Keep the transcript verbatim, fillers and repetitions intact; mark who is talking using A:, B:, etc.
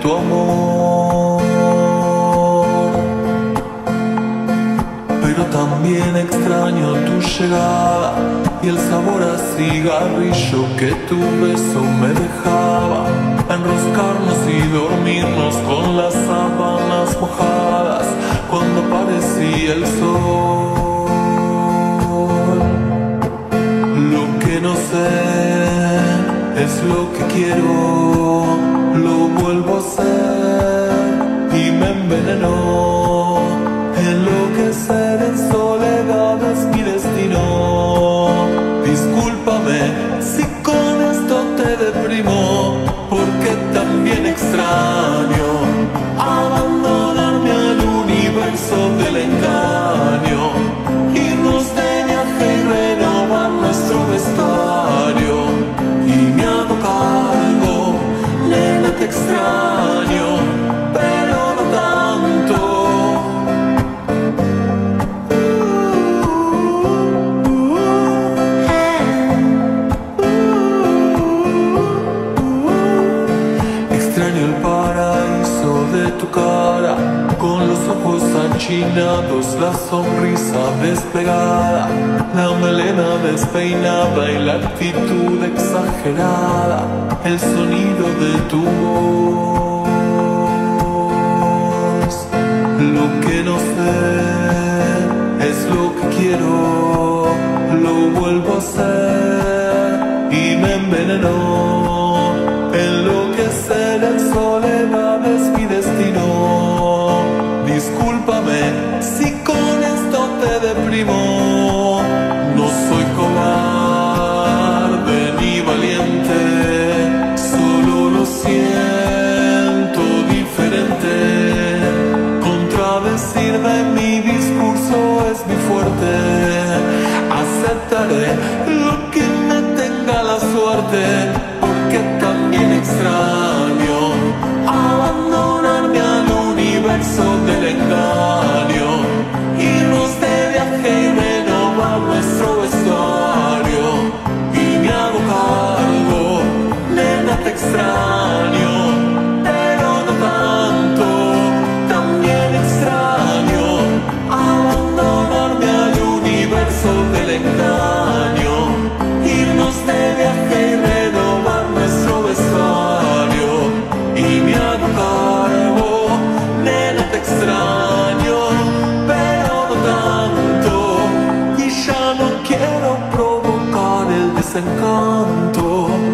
A: tu amor, pero también extraño tu llegada y el sabor a cigarrillo que tu beso me dejaba. Enroscarnos y dormirnos con las sábanas mojadas cuando aparecía el sol. Lo que no sé es lo que quiero, lo vuelvo a hacer y me envenenó. Enloquecer en soledad es mi destino. Discúlpame si con esto te deprimo, porque también extraño abandonarme al universo del engaño, irnos de viaje y renovar nuestro vestuario. Y me hago cargo, nena, te extraño, pero no tanto. Extraño el paraíso de tu cara, con los ojos achinados, la sonrisa desplegada, la melena despeinada y la actitud exagerada, el sonido de tu voz. Lo que no sé es lo que quiero, lo vuelvo a hacer y me envenenó. Enloquecer en soledad es mi destino. Discúlpame si con esto te deprimo. No soy cobarde ni valiente, solo lo siento diferente. Contradecirme en mi discurso es mi fuerte. Aceptaré lo que me tenga la suerte, porque también extraño abandonarme al universo del engaño, irnos de viaje y renovar nuestro vestuario. Y me hago cargo, nena, te extraño, pero no tanto. También extraño abandonarme al universo del engaño, irnos de viaje y renovar nuestro vestuario. Y me hago cargo, nena, te extraño, pero no tanto. Y ya no quiero provocar el desencanto.